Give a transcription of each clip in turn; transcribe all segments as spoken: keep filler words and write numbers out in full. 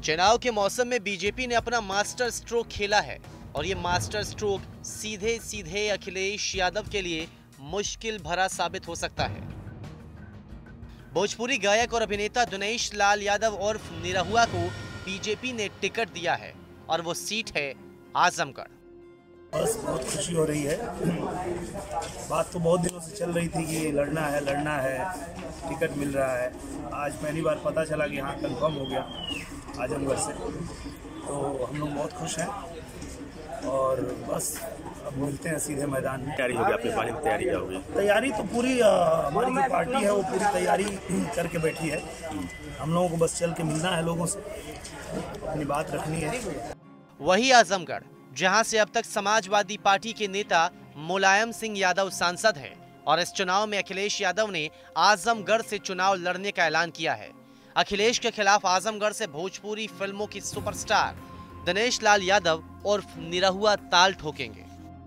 चुनाव के मौसम में बीजेपी ने अपना मास्टर स्ट्रोक खेला है और ये मास्टर स्ट्रोक सीधे सीधे अखिलेश यादव के लिए मुश्किल भरा साबित हो सकता है। भोजपुरी गायक और अभिनेता दिनेश लाल यादव उर्फ निरहुआ को बीजेपी ने टिकट दिया है और वो सीट है आजमगढ़। बस बहुत खुशी हो रही है। बात तो बहुत दिनों से चल रही थी कि लड़ना है लड़ना है टिकट मिल रहा है। आज पहली बार पता चला कि हाँ कंफर्म हो गया आजमगढ़ से, तो हम लोग बहुत खुश हैं और बस अब मिलते हैं सीधे मैदान में। तैयारी होगी, अपनी पार्टी की तैयारी क्या होगी? तैयारी तो पूरी आ, हमारी जो पार्टी है वो पूरी तैयारी करके बैठी है। हम लोगों को बस चल के मिलना है, लोगों से अपनी बात रखनी है। वही आजमगढ़ जहां से अब तक समाजवादी पार्टी के नेता मुलायम सिंह यादव सांसद हैं और इस चुनाव में अखिलेश यादव ने आजमगढ़ से चुनाव लड़ने का ऐलान किया है। अखिलेश के खिलाफ आजमगढ़ से भोजपुरी फिल्मों की सुपरस्टार दिनेश लाल यादव उर्फ निरहुआ ताल ठोकेंगे।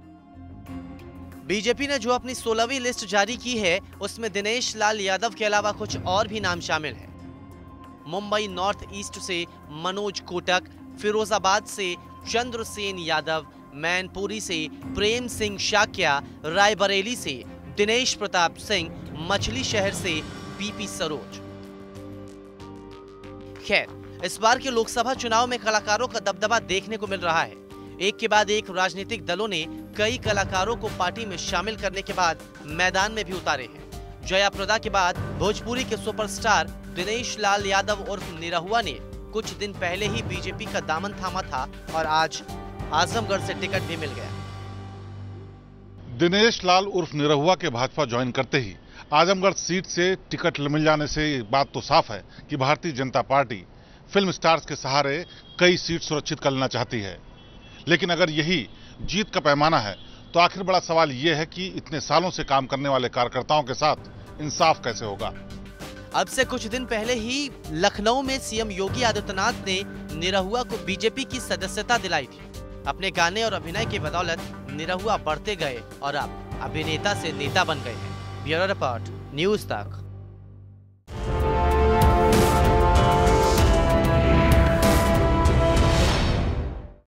बीजेपी ने जो अपनी सोलहवीं लिस्ट जारी की है उसमें दिनेश लाल यादव के अलावा कुछ और भी नाम शामिल हैं। मुंबई नॉर्थ ईस्ट से मनोज कोटक, फिरोजाबाद से चंद्रसेन यादव, मैनपुरी से प्रेम सिंह शाक्या, रायबरेली से दिनेश प्रताप सिंह, मछली शहर से बीपी सरोज। खैर, इस बार के लोकसभा चुनाव में कलाकारों का दबदबा देखने को मिल रहा है। एक के बाद एक राजनीतिक दलों ने कई कलाकारों को पार्टी में शामिल करने के बाद मैदान में भी उतारे हैं। जया प्रदा के बाद भोजपुरी के सुपरस्टार दिनेश लाल यादव उर्फ निरहुआ ने कुछ दिन पहले ही बीजेपी का दामन थामा था और आज आजमगढ़ से टिकट भी मिल गया। दिनेश लाल उर्फ निरहुआ के भाजपा ज्वाइन करते ही आजमगढ़ सीट से टिकट मिल जाने से बात तो साफ है कि Bharatiya Janata party film stars के सहारे कई सीट सुरक्षित कर लेना चाहती है। लेकिन अगर यही जीत का पैमाना है तो आखिर बड़ा सवाल यह है कि इतने सालों से काम करने वाले कार्यकर्ताओं के साथ इंसाफ कैसे होगा। अब से कुछ दिन पहले ही लखनऊ में सीएम योगी आदित्यनाथ ने निरहुआ को बीजेपी की सदस्यता दिलाई थी। अपने गाने और अभिनय की बदौलत निरहुआ बढ़ते गए और अब अभिनेता से नेता बन गए हैं। ब्यूरो रिपोर्ट, न्यूज़ तक।